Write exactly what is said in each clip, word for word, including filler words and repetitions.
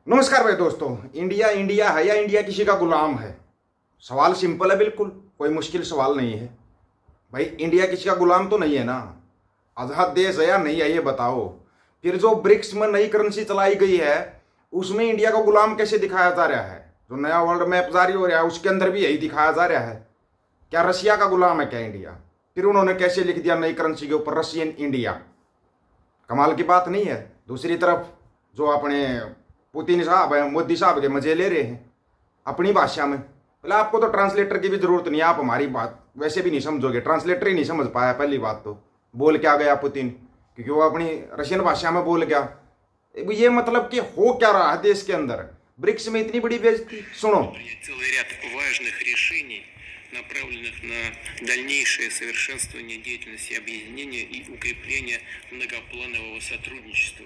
नमस्कार भाई दोस्तों। इंडिया इंडिया है या इंडिया किसी का गुलाम है? सवाल सिंपल है, बिल्कुल कोई मुश्किल सवाल नहीं है भाई। इंडिया किसी का गुलाम तो नहीं है ना। आजाद देश है या नहीं है ये बताओ। फिर जो ब्रिक्स में नई करेंसी चलाई गई है उसमें इंडिया को गुलाम कैसे दिखाया जा रहा है? जो नया वर्ल्ड मैप जारी हो रहा है उसके अंदर भी यही दिखाया जा रहा है। क्या रशिया का गुलाम है क्या इंडिया? फिर उन्होंने कैसे लिख दिया नई करेंसी के ऊपर रशियन इंडिया? कमाल की बात नहीं है। दूसरी तरफ जो अपने पुतिन साहब है, मोदी साहब के मजे ले रहे हैं अपनी भाषा में। पहले आपको तो ट्रांसलेटर की भी जरूरत नहीं है, आप हमारी बात वैसे भी नहीं समझोगे। ट्रांसलेटर ही नहीं समझ पाया पहली बात तो। बोल क्या गया पुतिन, क्योंकि वो अपनी रशियन भाषा में बोल गया। ये मतलब कि हो क्या रहा है देश के अंदर? ब्रिक्स में इतनी बड़ी बेइज्जती। सुनो, направленных на дальнейшее совершенствование деятельности объединения и укрепление многопланового сотрудничества.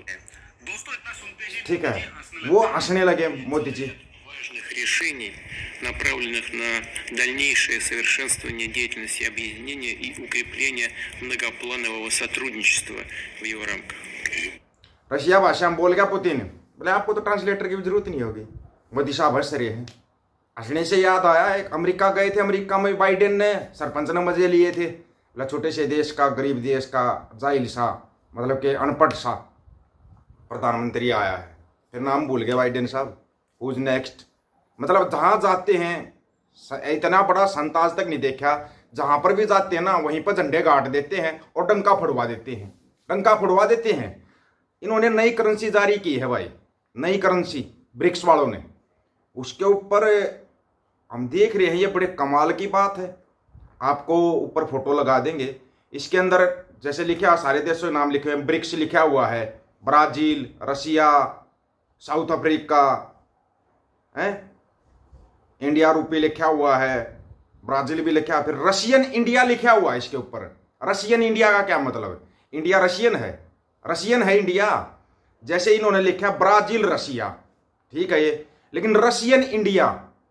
ठीक है, वो हंसने लगे मोदी जी। Важных решений, направленных на дальнейшее совершенствование деятельности объединения и укрепление многопланового сотрудничества в его рамках. रशिया भाषा में बोल गया पुतिन। बोले आपको तो ट्रांसलेटर की भी जरूरत नहीं होगी। मोदी साहब हंस रहे हैं। हंसने से याद आया, एक अमेरिका गए थे, अमेरिका में बाइडेन ने सरपंच ने मजे लिए थे। मतलब छोटे से देश का, गरीब देश का जाहिल सा, मतलब कि अनपढ़ सा प्रधानमंत्री आया है। फिर नाम भूल गए बाइडेन साहब। Who's next? मतलब जहाँ जाते हैं इतना बड़ा संत आज तक नहीं देखा। जहाँ पर भी जाते हैं ना वहीं पर झंडे गाड़ देते हैं और डंका फड़वा देते हैं। डंका फड़वा देते हैं। इन्होंने नई करेंसी जारी की है भाई, नई करेंसी ब्रिक्स वालों ने। उसके ऊपर हम देख रहे हैं, ये बड़े कमाल की बात है। आपको ऊपर फोटो लगा देंगे। इसके अंदर जैसे लिखा, सारे देशों के नाम लिखे हुए, ब्रिक्स लिखा हुआ है। ब्राजील, रशिया, साउथ अफ्रीका है, इंडिया रूपी लिखा हुआ है, ब्राजील भी लिखा है, फिर रशियन इंडिया लिखा हुआ है इसके ऊपर। रशियन इंडिया का क्या मतलब? इंडिया रशियन है, रशियन है इंडिया। जैसे इन्होंने लिखा ब्राजील रशिया, ठीक है ये, लेकिन रशियन इंडिया,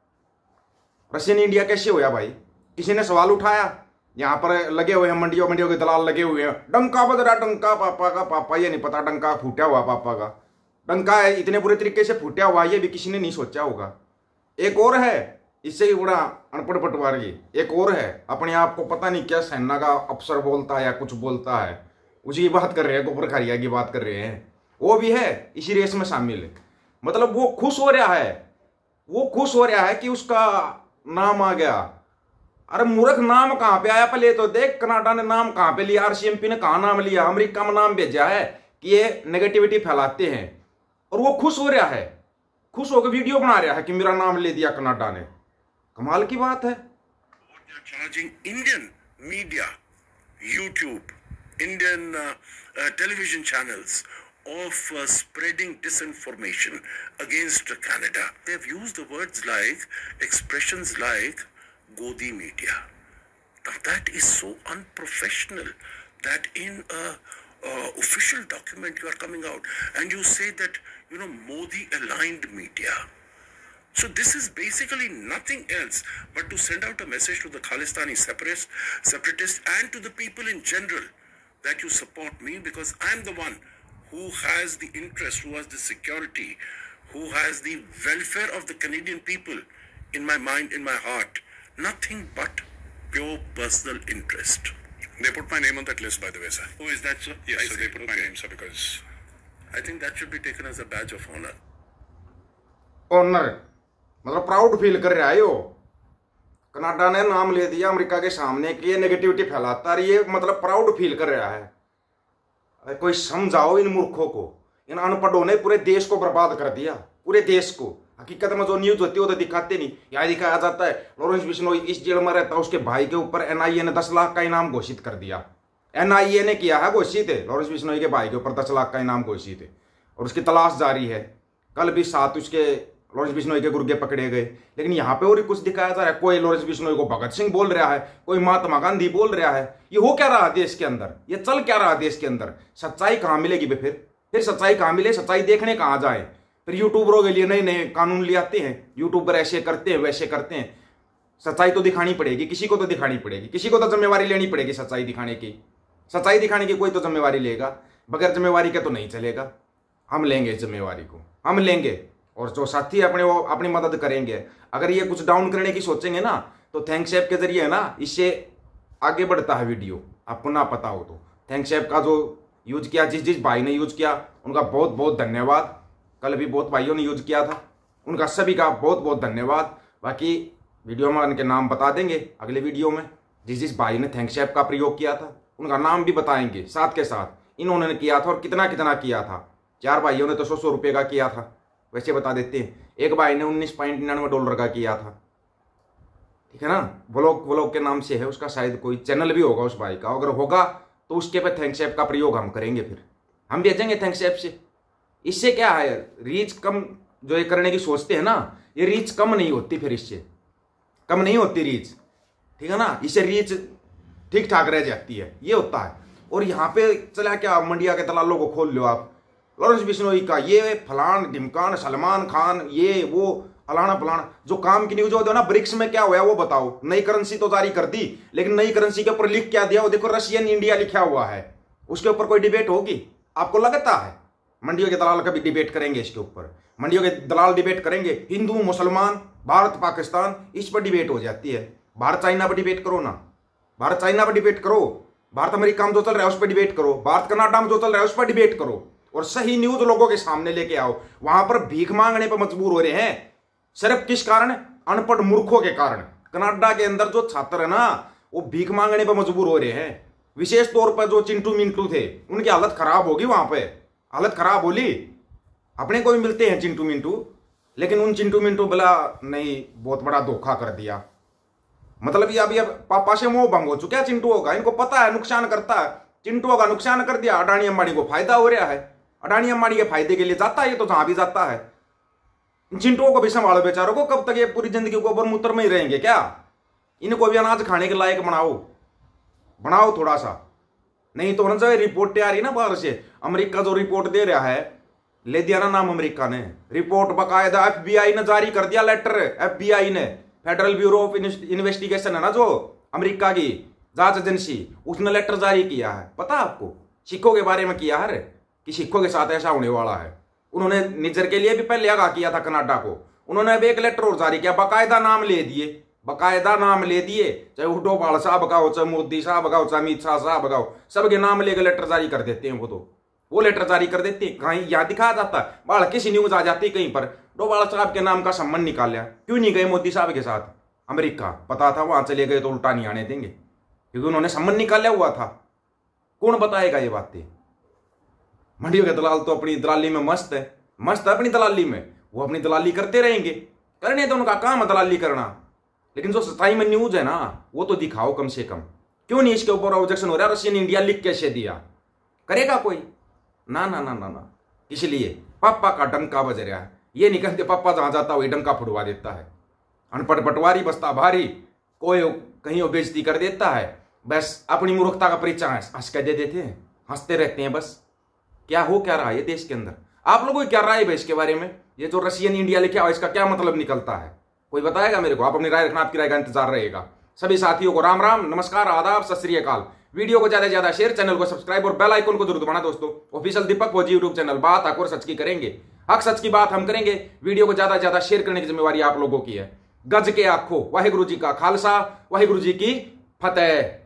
रशियन इंडिया कैसे होया भाई? किसी ने सवाल उठाया? यहां पर लगे हुए हैं मंडियों मंडियों के दलाल लगे हुए हैं। डंका बज रहा, डंका पापा का। पापा ये नहीं पता डंका फूटा हुआ पापा का। डंका है इतने बुरे तरीके से फूटा हुआ, ये भी किसी ने नहीं सोचा होगा। एक और है इससे ही बड़ा अनपढ़ पटवारी, एक और है अपने आप को पता नहीं क्या सेना का अफसर बोलता है या कुछ बोलता है, उसी की बात कर रहे हैं, गोबर खरिया की बात कर रहे हैं। वो भी है इसी रेस में शामिल। मतलब वो खुश हो रहा है, वो खुश हो रहा है कि उसका नाम आ गया। अरे मूर्ख, नाम कहां पे आया? पहले तो देख, कनाडा ने नाम कहां पे लिया, आरसीएमपी ने कहां नाम लिया? अमेरिका में नाम भेजा है कि ये नेगेटिविटी फैलाते हैं, और वो खुश हो रहा है, खुश होकर वीडियो बना रहा है कि मेरा नाम ले दिया कनाडा ने। कमाल की बात है। Charging Indian media, YouTube, Indian uh, uh, television channels of uh, spreading disinformation against Canada. They've used the words like, expressions like Godi media. Now that is so unprofessional that in a uh, official document you are coming out and you say that, you know, Modi aligned media. So this is basically nothing else but to send out a message to the Khalistani separatists, separatists and to the people in general that you support me because I'm the one who has the interest, who has the security, who has the welfare of the Canadian people in my mind, in my heart. Nothing but pure personal interest. They put my name on that list, by the way, sir. Oh, is that so? Yes, I so see. they put Okay. my name, sir, because I think that should be taken as a badge of honor. Honour मतलब proud feel कर रहा है। यो Canada ने नाम ले दिया America के सामने कि ये नेगेटिविटी फैलाता है, ये मतलब प्राउड फील कर रहा है। अरे कोई समझाओ इन मूर्खों को। इन अनपढ़ों ने पूरे देश को बर्बाद कर दिया, पूरे देश को। हकीकत में जो न्यूज होती है वो तो दिखाते नहीं। यहाँ दिखाया जाता है लॉरेंस बिश्नोई इस जेल में रहता है, उसके भाई के ऊपर एनआईए ने दस लाख का इनाम घोषित कर दिया। एनआईए ने किया है घोषित है, लॉरेंस बिश्नोई के भाई के ऊपर दस लाख का इनाम घोषित है, और उसकी तलाश जारी है। कल भी साथ उसके लॉरेंस बिश्नोई के गुर्गे पकड़े गए। लेकिन यहाँ पे और कुछ दिखाया जा रहा है। कोई लॉरेंस बिश्नोई को भगत सिंह बोल रहा है, कोई महात्मा गांधी बोल रहा है। ये हो क्या रहा है देश के अंदर? ये चल क्या रहा है देश के अंदर? सच्चाई कहाँ मिलेगी बे? फिर फिर सच्चाई कहाँ मिले? सच्चाई देखने कहाँ जाए? फिर यूट्यूबरों के लिए नए नए कानून ले आते हैं, यूट्यूबर ऐसे करते हैं वैसे करते हैं। सच्चाई तो दिखानी पड़ेगी, किसी को तो दिखानी पड़ेगी, किसी को तो जिम्मेवारी लेनी पड़ेगी सच्चाई दिखाने की। सच्चाई दिखाने की कोई तो जिम्मेवारी लेगा, बगैर जिम्मेवारी के तो नहीं चलेगा। हम लेंगे इस जिम्मेवारी को, हम लेंगे। और जो साथी अपने वो अपनी मदद करेंगे। अगर ये कुछ डाउन करने की सोचेंगे ना तो थैंक्स ऐप के जरिए है ना, इससे आगे बढ़ता है वीडियो, आपको ना पता हो तो। थैंक्स ऐप का जो यूज किया, जिस जिस भाई ने यूज किया उनका बहुत बहुत धन्यवाद। कल भी बहुत भाइयों ने यूज किया था, उनका सभी का बहुत बहुत धन्यवाद। बाकी वीडियो में उनके नाम बता देंगे अगले वीडियो में। जिस जिस भाई ने थैंक्स ऐप का प्रयोग किया था उनका नाम भी बताएंगे साथ के साथ, इन्होंने किया था और कितना कितना किया था। चार भाइयों ने तो सौ सौ रुपये का किया था, वैसे बता देते हैं। एक भाई ने उन्नीस पॉइंट निन्यानवे डॉलर का किया था, ठीक है ना। ब्लॉग ब्लॉग के नाम से है उसका, शायद कोई चैनल भी होगा उस भाई का। अगर होगा तो उसके पे थैंक्स ऐप का प्रयोग हम करेंगे, फिर हम भेजेंगे थैंक्स ऐप से। इससे क्या है, रीच कम जो ये करने की सोचते हैं ना, ये रीच कम नहीं होती, फिर इससे कम नहीं होती रीच, ठीक है ना। इससे रीच ठीक ठाक रह जाती है, ये होता है। और यहाँ पे चला क्या, मंडिया के दलालों को खोल लो आप, लॉरेंस बिश्नोई का ये फलान ढिमकान, सलमान खान, ये वो फलाना फलाना, जो काम की न्यूज होती है ना। ब्रिक्स में क्या हुआ वो बताओ। नई करेंसी तो जारी कर दी, लेकिन नई करेंसी के ऊपर लिख क्या दिया, वो देखो रशियन इंडिया लिखा हुआ है। उसके ऊपर कोई डिबेट होगी आपको लगता है? मंडियों के दलाल कभी डिबेट करेंगे इसके ऊपर? मंडियों के दलाल डिबेट करेंगे? हिंदू मुसलमान, भारत पाकिस्तान, इस पर डिबेट हो जाती है। भारत चाइना पर डिबेट करो ना, भारत चाइना पर डिबेट करो, भारत अमेरिका में जो चल रहा है उस पर डिबेट करो, भारत कनाडा में जो चल रहा है उस पर डिबेट करो, और सही न्यूज लोगों के सामने लेके आओ। वहां पर भीख मांगने पर मजबूर हो रहे हैं, सिर्फ किस कारण? अनपढ़ मूर्खों के कारण। कनाडा के अंदर जो छात्र है ना, वो भीख मांगने पर मजबूर हो रहे हैं। विशेष तौर पर जो चिंटू मिंटू थे, उनकी हालत खराब होगी वहां पे, हालत खराब होली। अपने को भी मिलते हैं चिंटू मिंटू, लेकिन उन चिंटू मिंटू बोला नहीं, बहुत बड़ा धोखा कर दिया। मतलब ये अभी अब पापा से मोह भंग हो चुका है चिंटू होगा, इनको पता है नुकसान करता है। चिंटू होगा नुकसान कर दिया, अडानी अंबानी को फायदा हो रहा है, अडानी अंबानी के फायदे के लिए जाता है ये तो जहां भी जाता है। चिंटुओं को भी संभालो बेचारों को, कब तक ये पूरी जिंदगी गोबर मूत्र में ही रहेंगे क्या? इनको भी अनाज खाने के लायक बनाओ, बनाओ थोड़ा सा। नहीं तो ना जो रिपोर्ट आ रही ना बाहर से, अमेरिका जो रिपोर्ट दे रहा है, ले दिया ना नाम अमेरिका ने, रिपोर्ट बकायदा एफबीआई ने जारी कर दिया लेटर। एफबीआई ने, फेडरल ब्यूरो ऑफ इन्वेस्टिगेशन है ना जो अमेरिका की जांच एजेंसी, उसने लेटर जारी किया है। पता आपको सिखों के बारे में किया है कि सिखों के साथ ऐसा होने वाला है। उन्होंने निजर के लिए भी पहले आगाह किया था कनाडा को, उन्होंने अब एक लेटर और जारी किया, बाकायदा नाम ले दिए, बाकायदा नाम ले दिए, चाहे वो डोभाल साहब का हो, चाहे मोदी साहब का हो, चाहे अमित शाह साहब का हो, सबके नाम लेकर लेटर जारी कर देते हैं। वो तो वो लेटर जारी कर देते हैं, कहीं यहाँ दिखाया जाता है, बाढ़ किसी न्यूज आ जाती कहीं पर, डोभाल साहब के नाम का संबंध निकाल लिया। क्यों नहीं गए मोदी साहब के साथ अमेरिका? पता था वहां चले गए तो उल्टा नहीं आने देंगे, क्योंकि उन्होंने संबंध निकाला हुआ था। कौन बताएगा ये बातें? मंडियों के दलाल तो अपनी दलाली में मस्त है, मस्त है अपनी दलाली में, वो अपनी दलाली करते रहेंगे, करने तो उनका काम है दलाली करना। लेकिन जो सच्चाई में न्यूज है ना, वो तो दिखाओ कम से कम। क्यों नहीं इसके ऊपर ऑब्जेक्शन हो रहा? रशियन इंडिया लिख कैसे दिया? करेगा कोई? ना ना ना ना ना। इसलिए पापा का डंका बज रहा है, ये नहीं कहते पापा जहां जाता वही डंका फुड़वा देता है। अनपढ़ पटवारी बसता भारी, कोई कहीं बेइज्जती कर देता है, बस अपनी मूर्खता का परिचय हंस के दे देते हैं, हंसते रहते हैं बस। क्या हो क्या रहा है देश के अंदर? आप लोगों की क्या राय है इसके बारे में? ये जो रशियन इंडिया लिखा हुआ इसका क्या मतलब निकलता है? कोई बताएगा मेरे को? आप अपनी राय रखना, आपकी राय का इंतजार रहेगा। सभी साथियों को राम राम, नमस्कार, आदाब, सत श्री अकाल। वीडियो को ज्यादा से ज्यादा शेयर, चैनल को सब्सक्राइब और बेल आइकन को जरूर दबाना दोस्तों। ऑफिशियल दीपक फौजी यूट्यूब चैनल, बात हक और सच की करेंगे, हक सच की बात हम करेंगे। वीडियो को ज्यादा से ज्यादा शेयर करने की जिम्मेवारी आप लोगों की है। गज के आखो, वाहिगुरु जी का खालसा, वाहिगुरु जी की फतेह।